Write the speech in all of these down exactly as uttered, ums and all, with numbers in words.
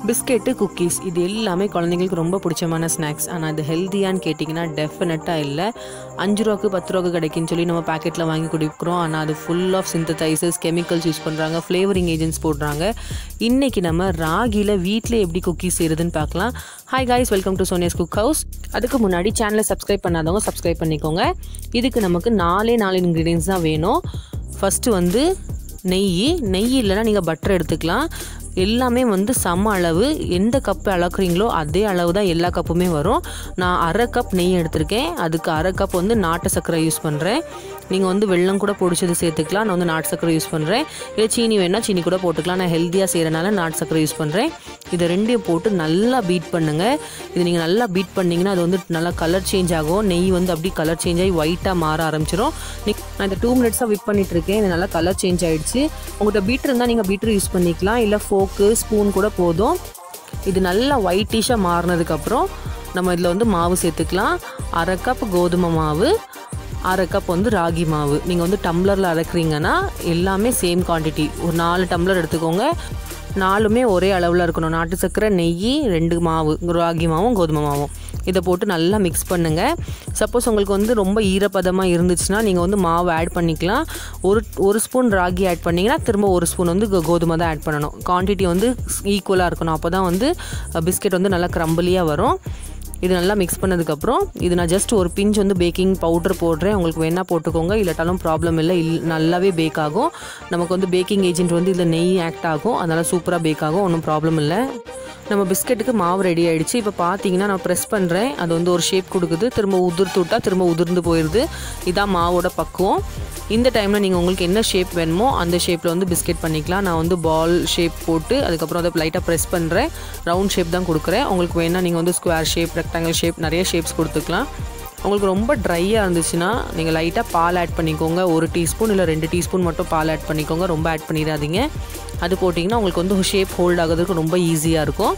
Biscuit cookies இது எல்லாமே குழந்தைங்களுக்கு ரொம்ப பிடிச்சமான ஸ்நாக்ஸ். ஆனால் இது ஹெல்த்தியான்னு கேட்டிங்கன்னா டெஃபினட்டாக இல்லை. அஞ்சு ரூபாக்கு பத்து ரூபாக்கு கிடைக்குன்னு சொல்லி நம்ம பேக்கெட்டில் வாங்கி குடிக்கிறோம். ஆனால் அது full of synthesisers, chemicals use பண்ணுறாங்க, ஃப்ளேவரிங் ஏஜென்ட்ஸ் போடுறாங்க. இன்றைக்கி நம்ம ராகியில் வீட்டில் எப்படி குக்கீஸ் செய்கிறதுன்னு பார்க்கலாம். Hi guys, welcome to Sonia's cook house. அதுக்கு முன்னாடி சேனலை சப்ஸ்கிரைப் பண்ணாதவங்க சப்ஸ்கிரைப் பண்ணிக்கோங்க. இதுக்கு நமக்கு நாலே நாலு இன்க்ரீடியன்ஸ் தான் வேணும். ஃபஸ்ட்டு வந்து நெய். நெய் இல்லைனா நீங்கள் பட்டர் எடுத்துக்கலாம். எல்லாமே வந்து சம அளவு. எந்த கப்பு அளக்குறீங்களோ அதே அளவு தான் எல்லா கப்புமே வரும். நான் அரை கப் நெய் எடுத்திருக்கேன். அதுக்கு அரை கப் வந்து நாட்டு சர்க்கரை யூஸ் பண்ணுறேன். நீங்கள் வந்து வெல்லம் கூட பொடிச்சது சேர்த்துக்கலாம். நான் வந்து நாட்டு சர்க்கரை யூஸ் பண்ணுறேன். இல்லை சீனி வேணால் சீனி கூட போட்டுக்கலாம். நான் ஹெல்த்தியாக செய்கிறனால நாட்டு சர்க்கரை யூஸ் பண்ணுறேன். இதை ரெண்டையும் போட்டு நல்லா பீட் பண்ணுங்கள். இது நீங்கள் நல்லா பீட் பண்ணிங்கன்னா அது வந்து நல்லா கலர் சேஞ்ச் ஆகும். நெய் வந்து அப்படி கலர் சேஞ்ச் ஆகி ஒயிட்டாக மாற ஆரம்பிச்சிடும். நான் இந்த டூ மினிட்ஸாக விட் பண்ணிட்டு இருக்கேன். இது நல்லா கலர் சேஞ்ச் ஆகிடுச்சு. உங்கள்கிட்ட பீட்ரு இருந்தால் நீங்கள் பீட்ரு யூஸ் பண்ணிக்கலாம். இல்லை ஃபோக்கு ஸ்பூன் கூட போதும். இது நல்லா ஒயிட்டிஷாக மாறினதுக்கப்புறம் நம்ம இதில் வந்து மாவு சேர்த்துக்கலாம். அரை கப் கோதுமை மாவு, அரை கப் வந்து ராகி மாவு. நீங்கள் வந்து டம்ளரில் அரைக்கிறீங்கன்னா எல்லாமே சேம் குவான்டிட்டி. ஒரு நாலு டம்ளர் எடுத்துக்கோங்க. நாலுமே ஒரே அளவில் இருக்கணும். நாட்டு சர்க்கரை, நெய், ரெண்டு மாவு, ராகி மாவும் கோதுமை மாவும். இதை போட்டு நல்லா மிக்ஸ் பண்ணுங்கள். சப்போஸ் உங்களுக்கு வந்து ரொம்ப ஈரப்பதமாக இருந்துச்சுன்னா நீங்கள் வந்து மாவு ஆட் பண்ணிக்கலாம். ஒரு ஒரு ஸ்பூன் ராகி ஆட் பண்ணிங்கன்னா திரும்ப ஒரு ஸ்பூன் வந்து கோதுமை தான் ஆட் பண்ணணும். குவான்டிட்டி வந்து ஈக்குவலாக இருக்கணும். அப்போ தான் வந்து பிஸ்கெட் வந்து நல்லா க்ரம்பிளியாக வரும். இது நல்லா மிக்ஸ் பண்ணதுக்கப்புறம் இது நான் ஜஸ்ட் ஒரு பிஞ்ச் வந்து பேக்கிங் பவுடர் போடுறேன். உங்களுக்கு வேணால் போட்டுக்கோங்க, இல்லாட்டாலும் ப்ராப்ளம் இல்லை. இல் நல்லாவே பேக் ஆகும். நமக்கு வந்து பேக்கிங் ஏஜென்ட் வந்து இதில் நெய் ஆக்ட் ஆகும். அதனால் சூப்பராக பேக் ஆகும். ஒன்றும் ப்ராப்ளம் இல்லை. நம்ம பிஸ்கெட்டுக்கு மாவு ரெடி ஆகிடுச்சு. இப்போ பார்த்தீங்கன்னா நான் ப்ரெஸ் பண்ணுறேன். அது வந்து ஒரு ஷேப் கொடுக்குது. திரும்ப உதிர்த்து விட்டால் திரும்ப உதிர்ந்து போயிடுது. இதான் மாவோட பக்குவம். இந்த டைமில் நீங்கள் உங்களுக்கு என்ன ஷேப் வேணுமோ அந்த ஷேப்பில் வந்து பிஸ்கெட் பண்ணிக்கலாம். நான் வந்து பால் ஷேப் போட்டு அதுக்கப்புறம் அதை லைட்டாக ப்ரெஸ் பண்ணுறேன். ரவுண்ட் ஷேப் தான் கொடுக்குறேன். உங்களுக்கு வேணால் நீங்கள் வந்து ஸ்கொயர் ஷேப், ரெக்டாங்கிள் ஷேப், நிறைய ஷேப்ஸ் கொடுத்துக்கலாம். உங்களுக்கு ரொம்ப ட்ரையாக இருந்துச்சுன்னா நீங்கள் லைட்டாக பால் ஆட் பண்ணிக்கோங்க. ஒரு டீஸ்பூன் இல்லை ரெண்டு டீஸ்பூன் மட்டும் பால் ஆட் பண்ணிக்கோங்க. ரொம்ப ஆட் பண்ணிடாதீங்க. அது போட்டிங்கன்னா உங்களுக்கு வந்து ஷேப் ஹோல்ட் ஆகிறதுக்கு ரொம்ப ஈஸியாக இருக்கும்.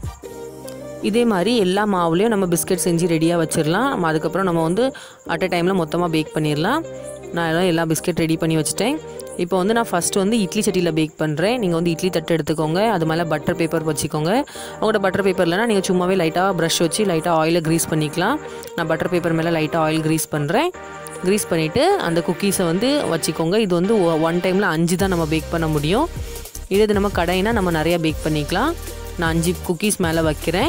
இதே மாதிரி எல்லா மாவுலேயும் நம்ம பிஸ்கெட் செஞ்சு ரெடியாக வச்சிடலாம். அதுக்கப்புறம் நம்ம வந்து அட் அ டைமில் மொத்தமாக பேக் பண்ணிடலாம். நான் எல்லாம் எல்லா பிஸ்கெட் ரெடி பண்ணி வச்சுட்டேன். இப்போ வந்து நான் ஃபஸ்ட்டு வந்து இட்லி சட்டியில் பேக் பண்ணுறேன். நீங்கள் வந்து இட்லி தட்டு எடுத்துக்கோங்க. அது மேலே பட்டர் பேப்பர் வச்சுக்கோங்க. உங்களோட பட்டர் பேப்பர் இல்லைனா நீங்கள் சும்மாவே லைட்டாக ப்ரஷ் வச்சு லைட்டாக ஆயிலை க்ரீஸ் பண்ணிக்கலாம். நான் பட்டர் பேப்பர் மேலே லைட்டாக ஆயில் க்ரீஸ் பண்ணுறேன். க்ரீஸ் பண்ணிவிட்டு அந்த குக்கீஸை வந்து வச்சுக்கோங்க. இது வந்து ஒன் டைமில் அஞ்சு தான் நம்ம பேக் பண்ண முடியும். இதே இது நம்ம கடையினா நம்ம நிறையா பேக் பண்ணிக்கலாம். நான் அஞ்சு குக்கீஸ் மேலே வைக்கிறேன்.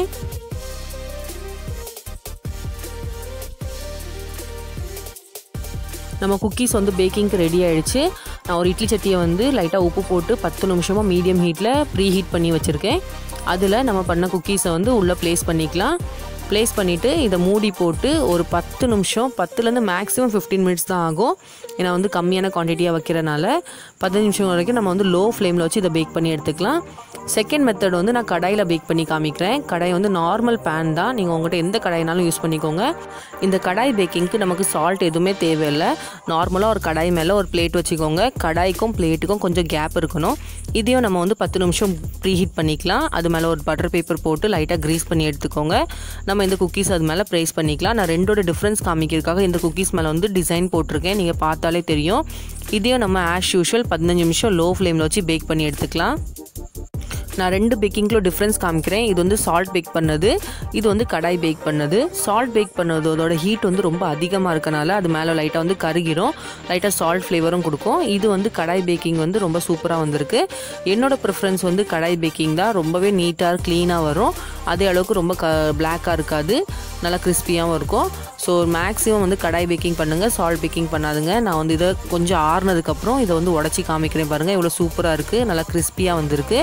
நம்ம குக்கீஸ் வந்து பேக்கிங்க்கு ரெடி ஆகிடுச்சு. நான் ஒரு இட்லி சட்டியை வந்து லைட்டாக உப்பு போட்டு பத்து நிமிஷமாக மீடியம் ஹீட்டில் ப்ரீ ஹீட் பண்ணி வச்சுருக்கேன். அதில் நம்ம பண்ண குக்கீஸை வந்து உள்ளே ப்ளேஸ் பண்ணிக்கலாம். ப்ளேஸ் பண்ணிவிட்டு இதை மூடி போட்டு ஒரு பத்து நிமிஷம் பத்துலேருந்து மேக்ஸிமம் ஃபிஃப்டீன் மினிட்ஸ் தான் ஆகும். ஏன்னா வந்து கம்மியான குவான்டிட்டியாக வைக்கிறனால பதினஞ்சு நிமிஷம் வரைக்கும் நம்ம வந்து லோ ஃப்ளேமில் வச்சு இதை பேக் பண்ணி எடுத்துக்கலாம். செகண்ட் மெத்தட் வந்து நான் கடாயில் பேக் பண்ணி காமிக்கிறேன். கடாய் வந்து நார்மல் பேன் தான். நீங்கள் உங்கள்கிட்ட எந்த கடாயினாலும் யூஸ் பண்ணிக்கோங்க. இந்த கடாய் பேக்கிங்க்கு நமக்கு சால்ட் எதுவுமே தேவையில்லை. நார்மலாக ஒரு கடாய் மேலே ஒரு பிளேட் வச்சுக்கோங்க. கடாய்க்கும் பிளேட்டுக்கும் கொஞ்சம் கேப் இருக்கணும். இதையும் நம்ம வந்து பத்து நிமிஷம் ப்ரீ ஹீட் பண்ணிக்கலாம். அது மேலே ஒரு பட்டர் பேப்பர் போட்டு லைட்டாக க்ரீஸ் பண்ணி எடுத்துக்கோங்க. நம்ம இந்த குக்கீஸ் அது மேலே ப்ளேஸ் பண்ணிக்கலாம். நான் ரெண்டோட டிஃப்ரென்ஸ் காமிக்கிறதுக்காக இந்த குக்கீஸ் மேலே வந்து டிசைன் போட்டிருக்கேன். நீங்கள் பார்த்தாலே தெரியும். இதையும் நம்ம ஆஸ் யூஷுவல் பதினஞ்சு நிமிஷம் லோ ஃப்ளேமில் வச்சு பேக் பண்ணி எடுத்துக்கலாம். நான் ரெண்டு பேக்கிங்கில் டிஃப்ரென்ஸ் காமிக்கிறேன். இது வந்து சால்ட் பேக் பண்ணது, இது வந்து கடாய் பேக் பண்ணது. சால்ட் பேக் பண்ணது அதோட ஹீட் வந்து ரொம்ப அதிகமாக இருக்கனால அது மேலே லைட்டாக வந்து கருகிரும். லைட்டாக சால்ட் ஃப்ளேவரும் கொடுக்கும். இது வந்து கடாய் பேக்கிங் வந்து ரொம்ப சூப்பராக வந்திருக்கு. என்னோடய ப்ரிஃபரன்ஸ் வந்து கடாய் பேக்கிங் தான். ரொம்பவே நீட்டாக க்ளீனாக வரும். அதே அளவுக்கு ரொம்ப க பிளாக்காக இருக்காது. நல்லா கிறிஸ்பியாகவும் இருக்கும். ஸோ மேக்ஸிமம் வந்து கடாய் பேக்கிங் பண்ணுங்கள், சால்ட் பேக்கிங் பண்ணாதுங்க. நான் வந்து இதை கொஞ்சம் ஆறுனதுக்கப்புறம் இதை வந்து உடச்சி காமிக்கிறேன். பாருங்கள் எவ்வளோ சூப்பராக இருக்குது. நல்லா கிறிஸ்பியாக வந்திருக்கு.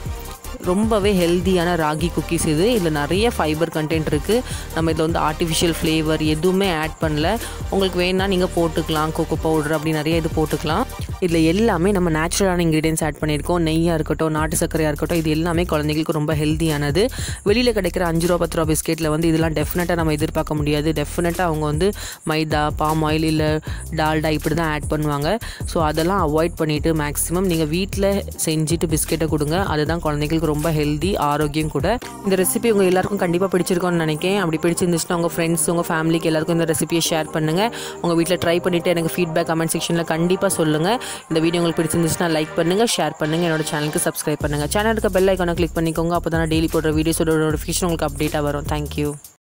ரொம்பவே ஹெல்த்தியான ராகி குக்கீஸ் இது. இதில் நிறைய ஃபைபர் கண்டென்ட் இருக்குது. நம்ம இதில் வந்து ஆர்டிஃபிஷியல் ஃப்ளேவர் எதுவுமே ஆட் பண்ணல. உங்களுக்கு வேணால் நீங்கள் போட்டுக்கலாம். கோகோ பவுடர் அப்படி நிறைய இது போட்டுக்கலாம். இதில் எல்லாமே நம்ம நேச்சுரலான இன்க்ரீடியன்ஸ் ஆட் பண்ணியிருக்கோம். நெய்யாக இருக்கட்டும், நாட்டு சர்க்கரையாக இருக்கட்டும், இது எல்லாமே குழந்தைங்களுக்கு ரொம்ப ஹெல்த்தியானது. வெளியில் கிடைக்கிற அஞ்சு ரூபா பத்து ரூபா பிஸ்கெட்டில் வந்து இதெல்லாம் டெஃபினட்டாக நம்ம எதிர்பார்க்க முடியாது. டெஃபினட்டாக அவங்க வந்து மைதா, பாம் ஆயில் இல்லை டால்டா இப்படி தான் ஆட் பண்ணுவாங்க. ஸோ அதெல்லாம் அவாய்ட் பண்ணிவிட்டு மேக்ஸிமம் நீங்கள் வீட்டில் செஞ்சுட்டு பிஸ்கெட்டை கொடுங்க. அதுதான் குழந்தைங்களுக்கு ரொம்ப ஹெல்தி, ஆரோக்கியம் கூட. இந்த ரெசிபி உங்கள் எல்லாருக்கும் கண்டிப்பாக பிடிச்சிருக்கோன்னு நினைக்கிறேன். அப்படி பிடிச்சிருந்துச்சுன்னா உங்கள் ஃப்ரெண்ட்ஸ், உங்கள் ஃபேமிலிக்கு எல்லாருக்கும் இந்த ரெசிபியை ஷேர் பண்ணுங்கள். உங்கள் வீட்டில் ட்ரை பண்ணிவிட்டு எனக்கு ஃபீட்பேக் கமெண்ட் செக்ஷனில் கண்டிப்பாக சொல்லுங்கள். இந்த வீடியோ உங்களுக்கு பிடிச்சிருந்துச்சுன்னா லைக் பண்ணுங்கள், ஷேர் பண்ணுங்கள், என்னோட சேனலுக்கு சப்ஸ்கிரைப் பண்ணுங்கள். சேனலுக்கு பெல் ஐக்கானை கிளிக் பண்ணிக்கோங்க. அப்போ தான் டெய்லி போடுற வீடியோஸோட நோட்டிஃபிகேஷன் உங்களுக்கு அப்டேட்டாக வரும். தேங்க்யூ.